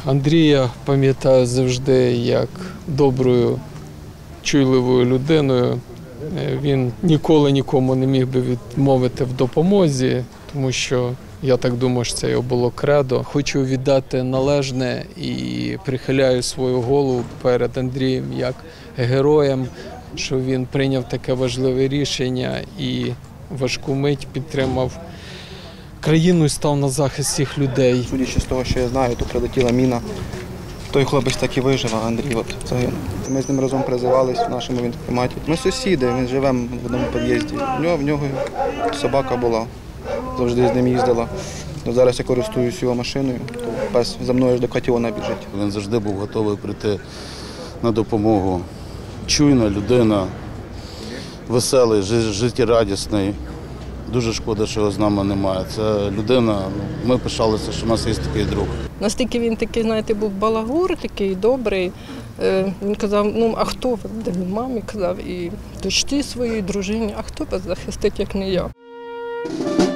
Андрія пам'ятаю завжди як доброю, чуйливою людиною. Він ніколи нікому не міг би відмовити в допомозі, тому що, я так думаю, що це його було кредо. Хочу віддати належне і прихиляю свою голову перед Андрієм як героєм, що він прийняв таке важливе рішення і важку мить підтримав країну і став на захист всіх людей. Судячи з того, що я знаю, то прилетіла міна. Той хлопець так і вижив, а Андрій загинув. Ми з ним разом призивалися в нашому військкоматі. Ми сусіди, він живе в одному під'їзді. В нього собака була, завжди з ним їздила. Зараз я користуюсь його машиною, то пес за мною ж до котілона біжить. Він завжди був готовий прийти на допомогу. Чуйна людина, веселий, життєрадісний. Дуже шкода, що його з нами немає. Це людина, ми пишалися, що в нас є такий друг. Настільки він такий, знаєте, був балагур, такий добрий. Він казав, а хто вас, де він мамі казав, і дочці своїй, дружині, а хто вас захистить, як не я.